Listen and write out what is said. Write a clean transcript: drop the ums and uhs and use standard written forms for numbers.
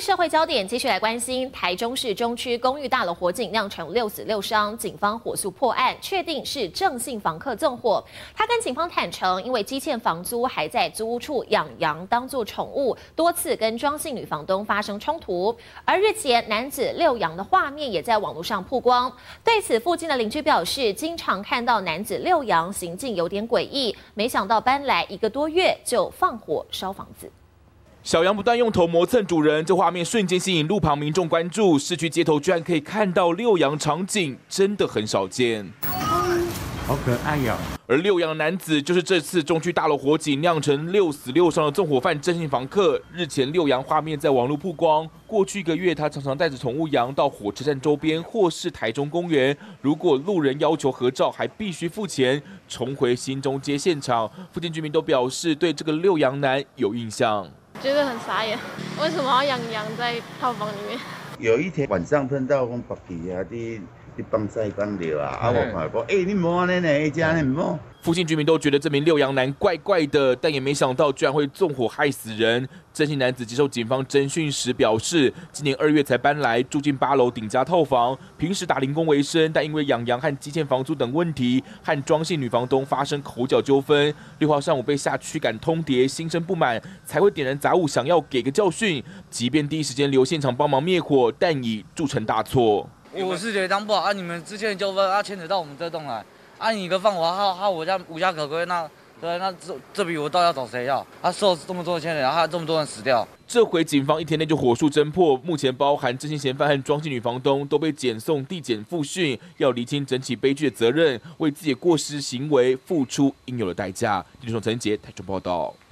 社会焦点继续来关心台中市中区公寓大楼火警酿成6死6伤，警方火速破案，确定是郑姓房客纵火。他跟警方坦诚，因为积欠房租，还在租屋处养羊当作宠物，多次跟庄姓女房东发生冲突。而日前男子遛羊的画面也在网络上曝光。对此，附近的邻居表示，经常看到男子遛羊，行径有点诡异，没想到搬来1个多月就放火烧房子。 小羊不断用头磨蹭主人，这画面瞬间吸引路旁民众关注。市区街头居然可以看到遛羊场景，真的很少见。 好可爱呀！ 而遛羊男子就是这次中区大楼火警酿成6死6伤的纵火犯郑姓房客。日前遛羊画面在网络曝光。过去1个月，他常常带着宠物羊到火车站周边或是台中公园。如果路人要求合照，还必须付钱。重回新中街现场，附近居民都表示对这个遛羊男有印象。 觉得很傻眼，为什么要养羊在套房里面？ 有一天晚上碰到讲白旗啊，你帮晒干了啊，我看讲，你莫安尼呢，一家你莫。 附近居民都觉得这名遛羊男怪怪的，但也没想到居然会纵火害死人。郑姓男子接受警方侦讯时表示，今年2月才搬来，住进8楼顶家套房，平时打零工为生，但因为养羊和积欠房租等问题，和庄姓女房东发生口角纠纷。6号上午被下驱赶通牒，心生不满，才会点燃杂物，想要给个教训。即便第一时间留现场帮忙灭火，但已铸成大错。 我是觉得当不好啊，你们之间的纠纷牵扯到我们这栋来。 你一个放火害我家无家可归，那这笔我到底要找谁要？他受这么多牵连，还这么多人死掉。 这回警方1天内就火速侦破，目前包含郑姓嫌犯和庄姓女房东都被检送地检复讯，要厘清整起悲剧的责任，为自己的过失行为付出应有的代价。记者陈杰台中报道。